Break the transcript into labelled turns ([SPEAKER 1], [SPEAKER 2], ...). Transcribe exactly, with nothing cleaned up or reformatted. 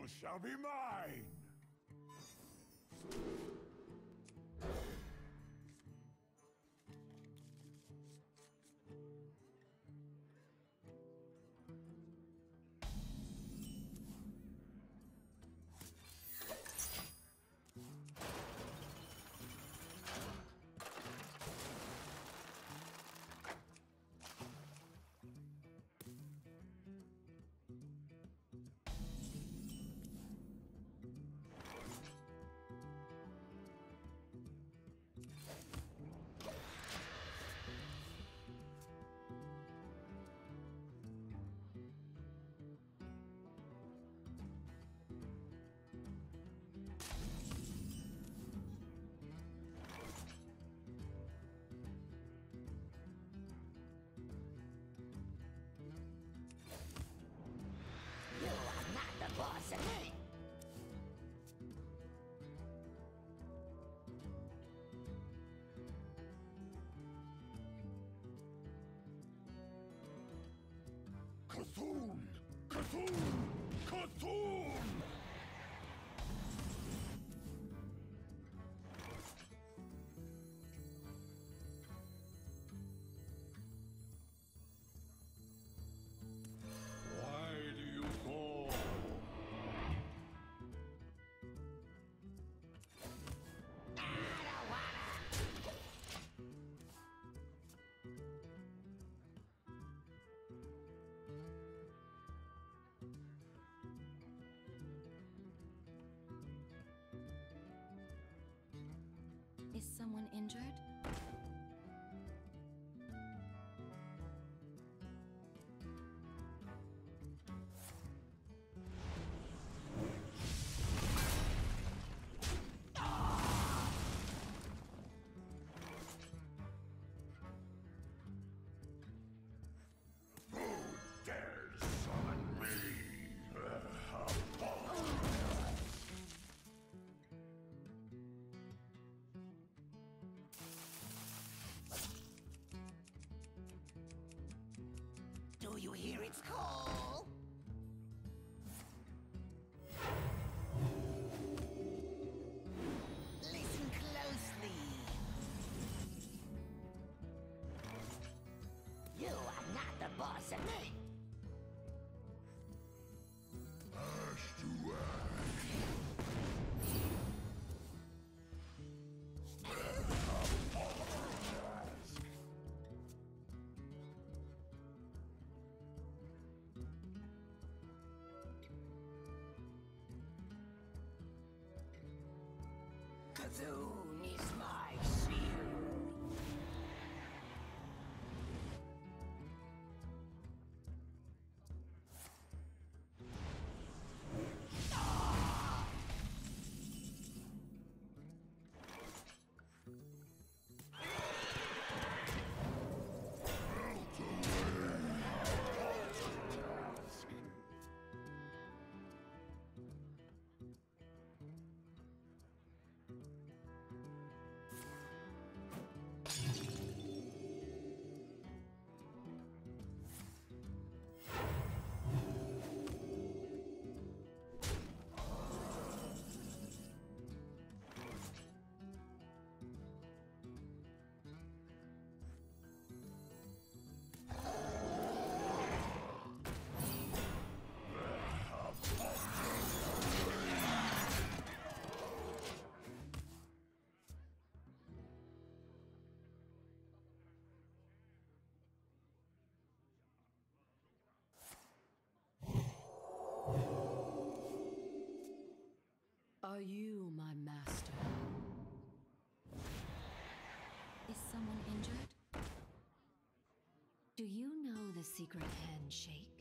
[SPEAKER 1] You shall be mine!
[SPEAKER 2] Boss of me.
[SPEAKER 1] Cthulhu! Cthulhu! Cthulhu! Why do you fall?
[SPEAKER 2] Is someone injured?
[SPEAKER 1] Who dares summon me?
[SPEAKER 3] Do you hear its call? Listen closely.
[SPEAKER 2] You are not the boss of me.
[SPEAKER 1] Ash to ash.
[SPEAKER 3] Cthulhu is my shield.
[SPEAKER 4] Are you my master?
[SPEAKER 2] Is someone injured?
[SPEAKER 4] Do you know the secret handshake?